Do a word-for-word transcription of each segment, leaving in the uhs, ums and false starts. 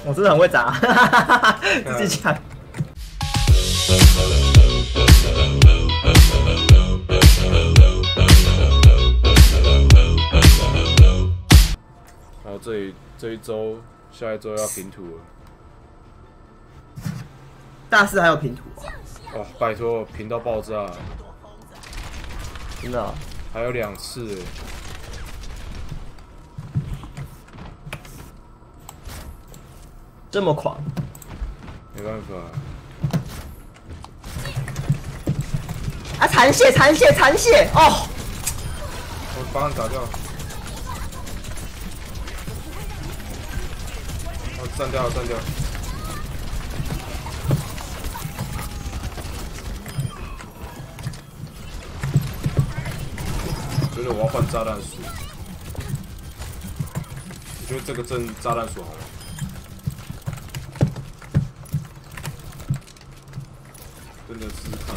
我真的很会砸，自己讲。 然后这里这一周，下一周要平图了。 大四还有平图啊？ 哦，拜托，平到爆炸！ 真的、哦？ 还有两次哎。 这么狂， 没办法。 啊！残血，残血，残血！哦， 我帮他打掉。哦，站掉了，站掉了。觉得我要换炸弹鼠。我觉得这个阵炸弹鼠好玩。 真的试试看。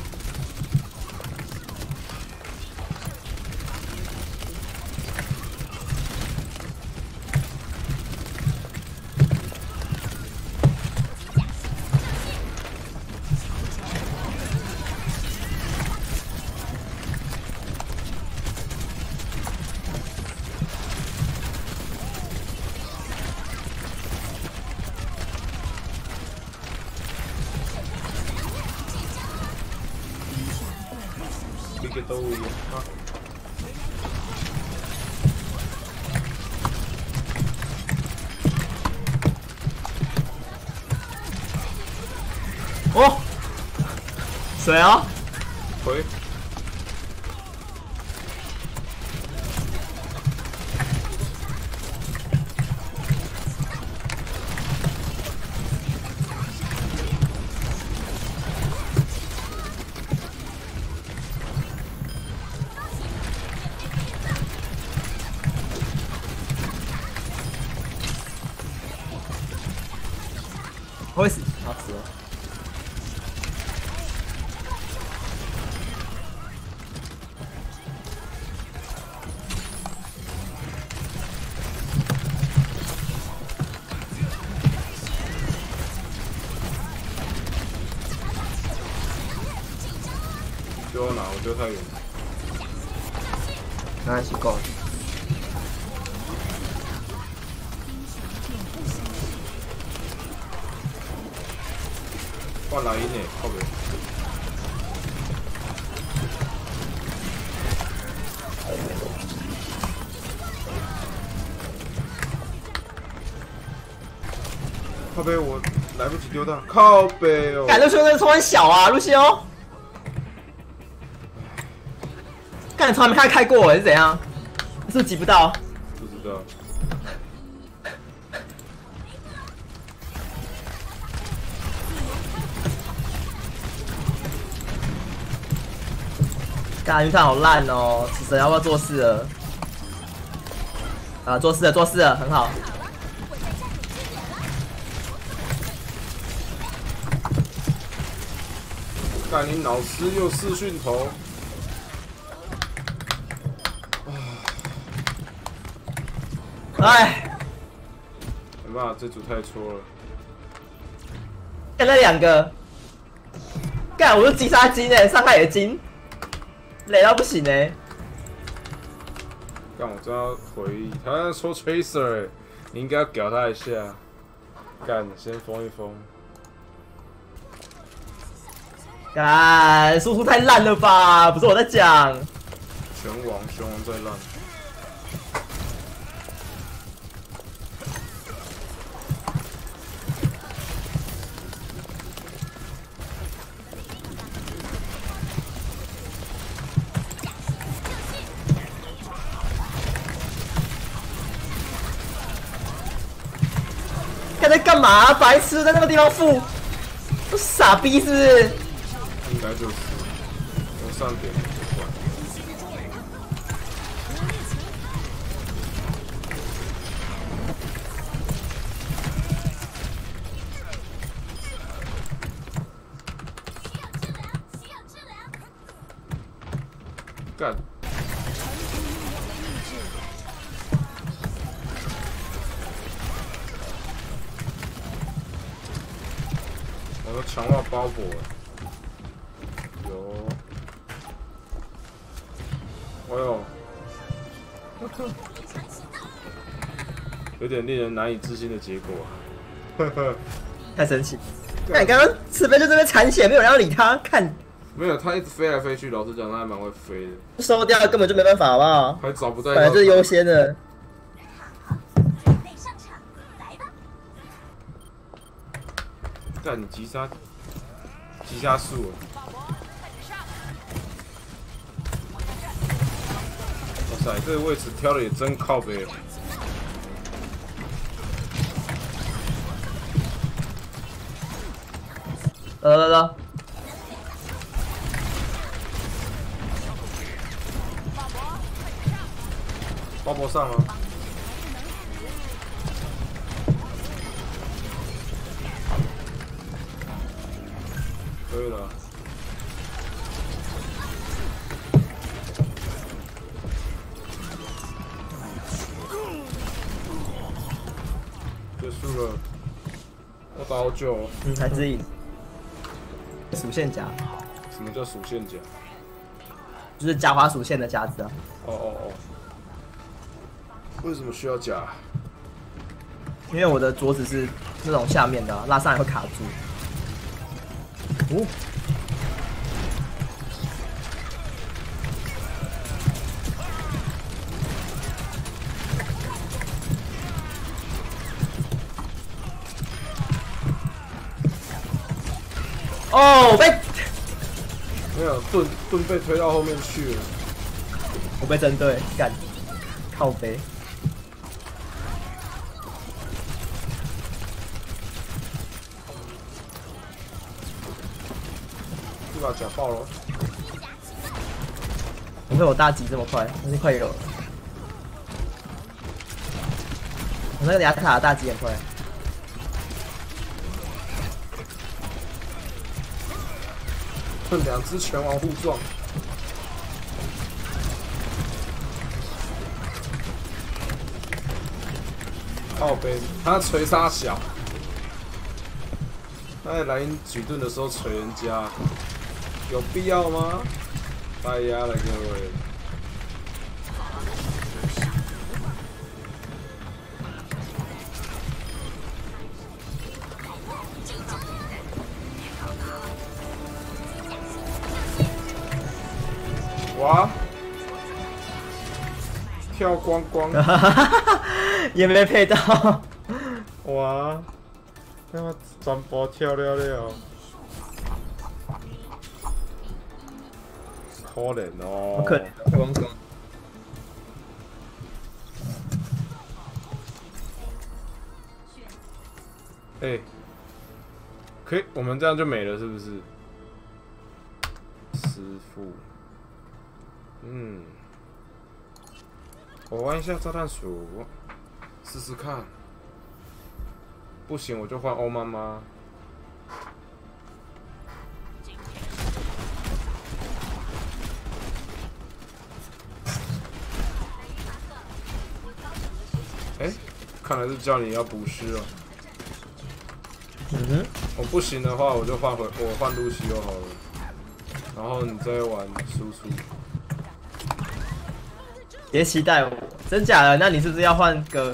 一个都一样啊！ 哦，水啊！ 回。 我会死，好死了。 丢到哪？我丢太远。 没关系，够了。 换莱茵呢？靠北。靠北，我来不及丢到。靠北哦！ 干，路西欧真的超很小啊，路西欧。干，从来没看开过，是怎样？是不是挤不到？ 不知道。 干，云探好烂哦！死神要不要做事了？啊，做事了，做事了，很好。 干，你老师又视讯头。 哎， 没办法，这组太戳了。 干那两个，干，我是击杀金诶，伤害也金。 累到不行哎、欸！ 干，我真要回忆，他在说 Tracer， 哎，你应该要屌他一下。干，先封一封。 干，输出太烂了吧？不是我在讲。 拳王，拳王再烂。 在干嘛、啊？白痴，在那个地方负，都傻逼是不是？ 应该就是，我上点就管。干。 我强化包裹有，哎呦，有点令人难以置信的结果啊！ 太神奇！看你刚刚赤飞就这边残血，没有人要理他，看没有，他一直飞来飞去，老实讲，他还蛮会飞的。 收掉根本就没办法，好不好？ 还找不到， 本来就是优先的。 干你击杀，击杀术了！哇塞，这个位置挑的也真靠北。 来来来， 包包上了。可以了。结束了。我打好久、哦。 嗯，还是赢。属线夹。 什么叫属线夹？ 就是夹滑属线的夹子啊。 哦哦哦。为什么需要夹？ 因为我的桌子是那种下面的、啊，拉上来会卡住。哦。哦，被没有盾盾被推到后面去了。 我被针对，干，靠背。 这把夹爆了。 不会有大吉这么快，但是快有了。我那个雅塔的大吉很快。 两只拳王互撞，靠背，他锤杀小，他在莱茵举盾的时候锤人家，有必要吗？大压了各位。哇！跳光光， 也没配到。 哇！他妈全部跳了了，可怜哦。 好可怜，光光。 哎、欸，可以，我们这样就没了，是不是？师傅。嗯，我玩一下炸弹鼠，试试看。不行，我就换欧妈妈。哎、欸，看来是叫你要补尸哦。 嗯哼， 我不行的话，我就换回我换露西就好了。然后你再玩输出。 别期待我，真假的？那你是不是要换个？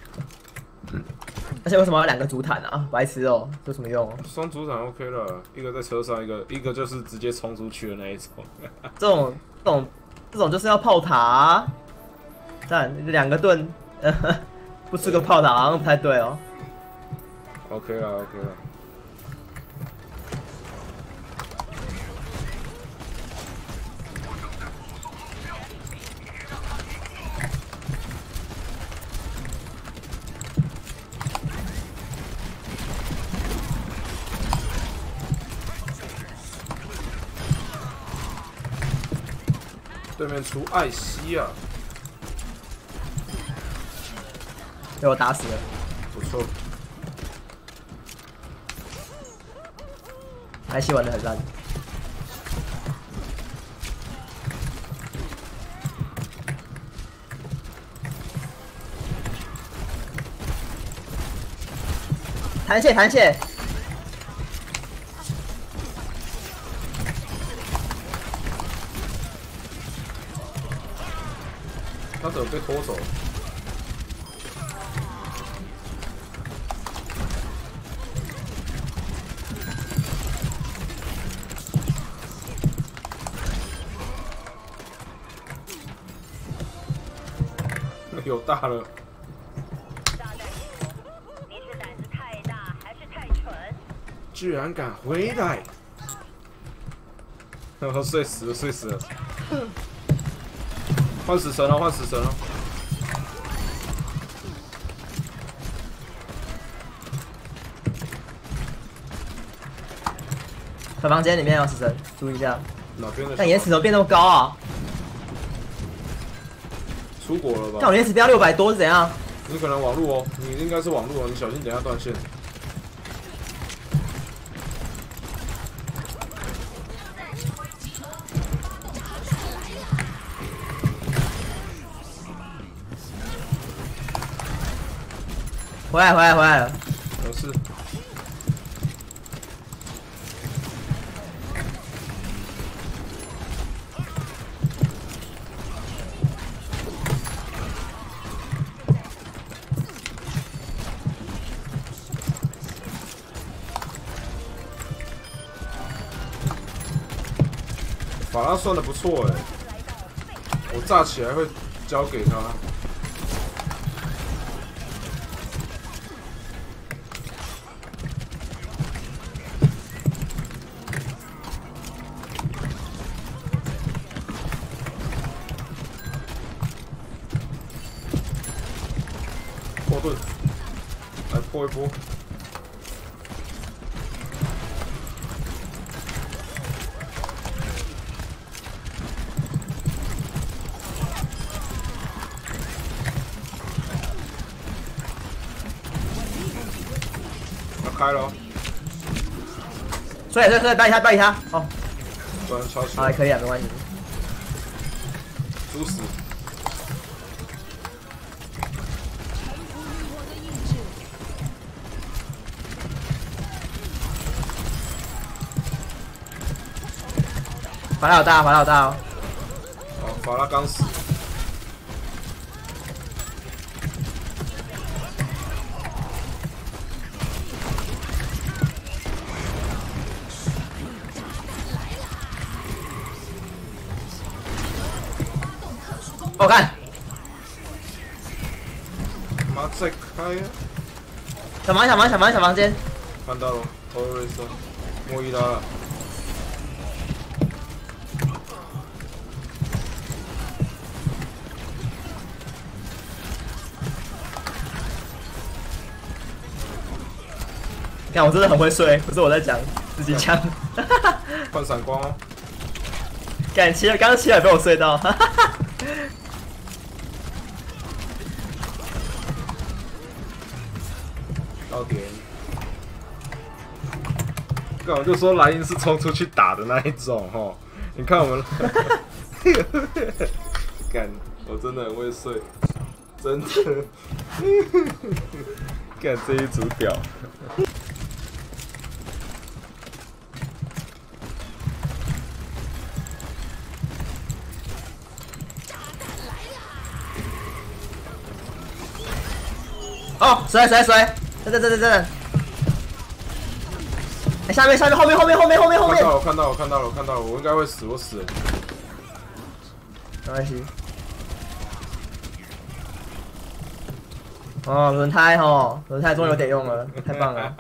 而且为什么要两个主坦啊？白痴哦、喔，有什么用？ 双主坦 OK 了，一个在车上，一个一个就是直接冲出去的那一种。 这种这种这种就是要炮塔、啊，但两个盾，不吃个炮塔好像不太对哦、 喔。OK 了 ，OK 了。对面出艾希啊， 被我打死了。 不错。 艾希玩得很烂。弹血弹血。 他怎么被拖走？有大了。 你是胆子太大还是太蠢？ 居然敢回来！然后睡死了，睡死了。换死神了，换死神了。 小房间里面有死神，注意一下。 哪边的？ 但延迟怎么变那么高啊？ 出国了吧？ 看我延迟飙六百多是怎样？ 你可能网路哦，你应该是网路哦，你小心等下断线。 回来回来回来了， 没事。法拉算的不错哎，我炸起来会交给他。破盾，来破一波。要开了、哦， 所以所以所以掰一下掰一下，哦， 不然超起好还可以啊，没关系。 猪死。 法拉好大，法拉好大哦。 哦，法拉刚死。 我看， 妈再开呀！ 小房小房小房小房间， 看到了，头瑞森，莫伊拉了。 看我真的很会睡，不是我在讲，自己讲。 换闪光哦！ 感七，刚刚七百被我睡到。 到点。干我就说莱茵是冲出去打的那一种吼，你看我们，干我真的很会睡，真的，干这一组屌。 哦，水水水，等等等等等。哎，下面下面后面后面后面后面后面。 我看到我看到了我看到了，我应该会死，我死了。 没关系。哦，轮胎哦，轮胎终于有点用了，太棒了。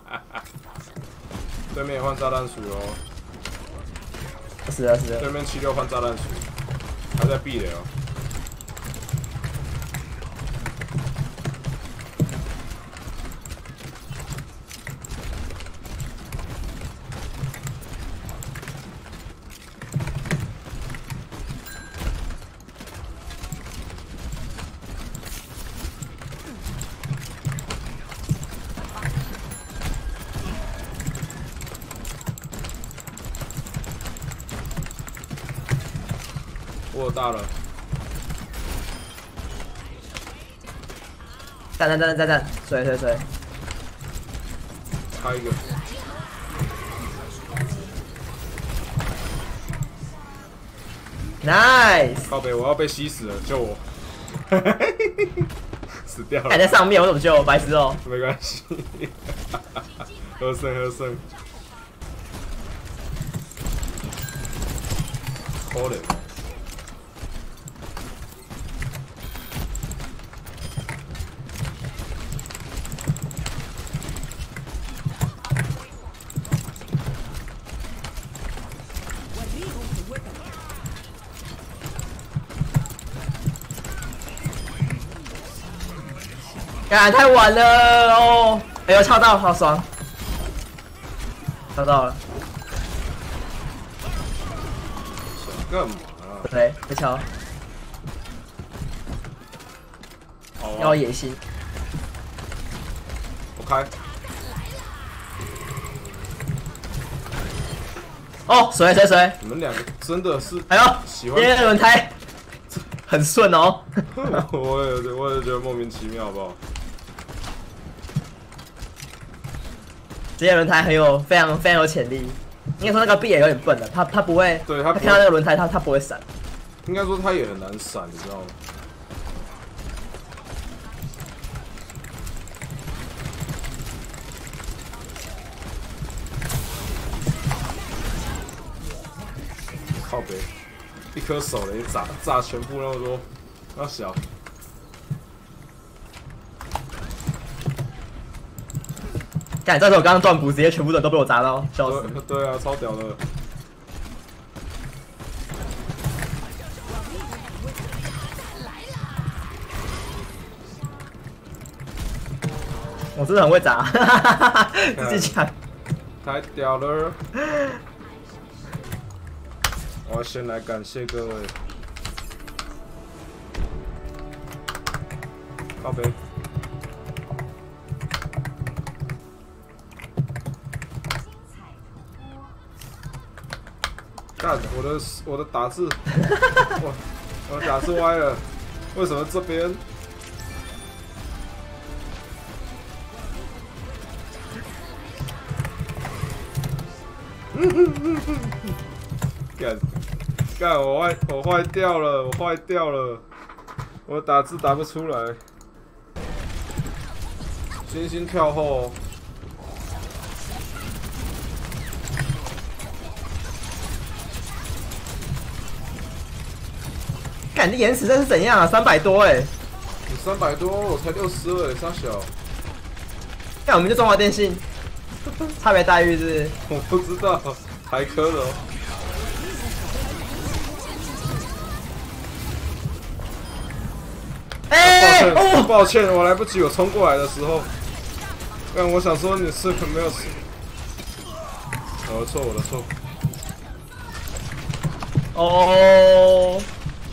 对面也换炸弹鼠哦。 死了死了。 对面七六换炸弹鼠，还在避雷哦。我有大了， 站站站站站，水水水， 开一个。 nice。 靠北，我要被吸死了，救我！ 死掉了。 还在上面，我怎么救？白痴哦！ 没关系，喝剩喝剩。可怜。 干太晚了哦！哎呦，敲到，好爽！敲到了， 想干嘛啊？ 对，被敲， 好啊要野心。 我开。 哦，水水水！ 你们两个真的是哎呦， 喜欢今天的轮胎很顺哦。 我也我也觉得莫名其妙，好不好？ 这些轮胎很有非常非常有潜力。应该说那个 B 也有点笨了，他他不会， 对他不会他看到那个轮胎，他他不会闪。 应该说他也很难闪，你知道吗？靠北，一颗手雷炸炸全部那么多，那小。 干，这时候我刚刚断补，直接全部人都被我砸到，笑死！ 对对啊，超屌的。 我真的很会砸，自己讲。 太屌了！我要先来感谢各位。靠北。干，我的我的打字，我我的打字歪了，为什么这边？干干，我坏我坏掉了，我坏掉了，我打字打不出来。星星跳后。 干，你延迟这是怎样啊？三百多哎、欸！ 你三百多，我才六十二，差小。 看我们就中华电信，差别待遇是不是？ 我不知道，台科的哦。 哎、欸， 抱歉， 哦， 抱歉，我来不及，我冲过来的时候，但我想说你是没有死。我的错，我的错。 哦。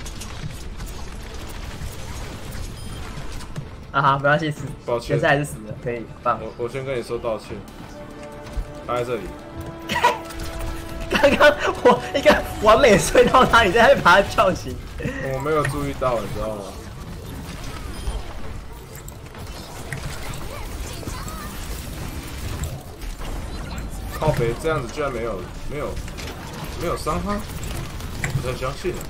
啊哈，没关系，死， 抱歉现在还是死了，可以棒。 我我先跟你说道歉。他在这里。 刚刚我一个完美睡到他，你在那边把他叫醒。 我没有注意到，你知道吗？靠北这样子居然没有没有没有伤害，不太相信。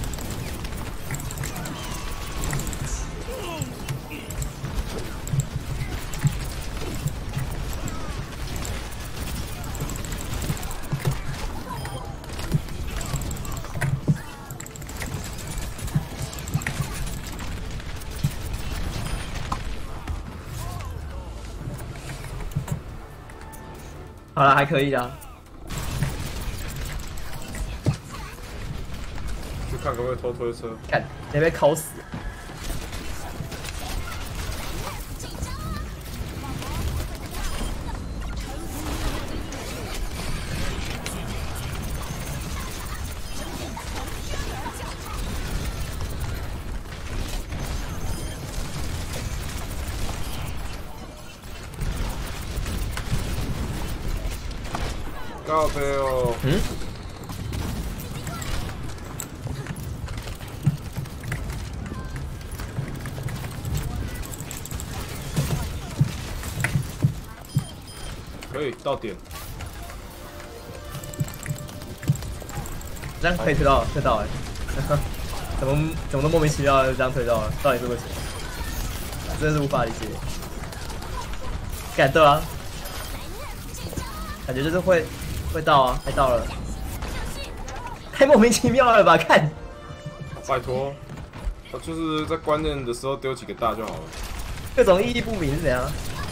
好了，还可以的。 去看可不可以偷推车。 干，你被抠死。 靠北哦。 嗯。 可以到点。 这样可以推到，推到哎、欸。 怎么怎么都莫名其妙的这样推到了，到底是为什么？真的是无法理解。感对啊，感觉就是会会到啊，还到了，太莫名其妙了吧？看， 拜托，他就是在关键的时候丢几个大就好了。 各种意义不明是怎样？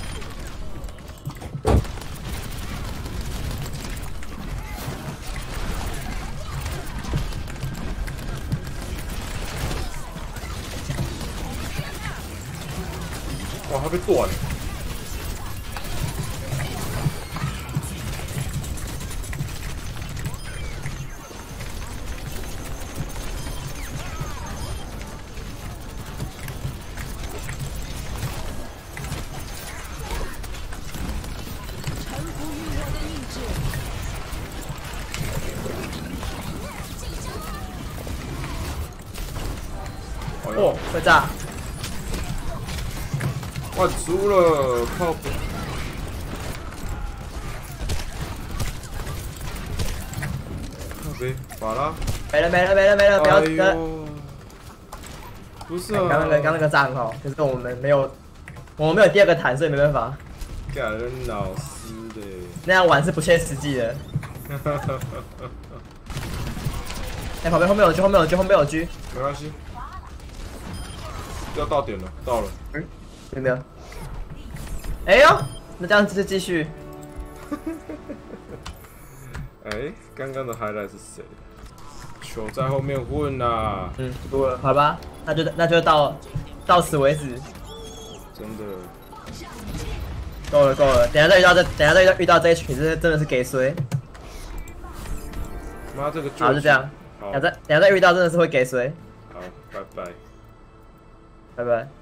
哇，他被断了。 哦，会炸！ 哇，输了，靠北！靠北，法拉。 没了没了没了没了，不要哎不要！ 呦，不是啊， 刚刚那个刚那个炸很好，可是我们没有，我们没有第二个弹，所以没办法。 干人老师的。 那样玩是不切实际的。哎、旁边后面有狙，后面有狙，后面有狙。 没关系，要到点了，到了。 嗯，有没有？哎呦，那这样子就继续。 哎，刚刚的 highlight 是谁？球在后面混呐、啊！ 嗯，输了，好吧，那就那就到到此为止。 真的， 够了够了，等一下再遇到这，等一下再遇到遇到这一群，这真的是给衰。 妈这个好，就这样。 好等下再等下再遇到真的是会给衰。 好，拜拜。 拜拜。